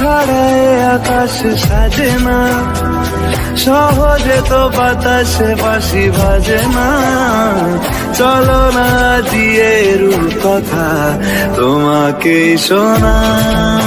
ছাড়া এ আকাশ সাজে না, সহজে তো বাতাসে বাঁশি বাজে না। চলো না দিয়ে রূপ কথা তোমাকেই শোনা।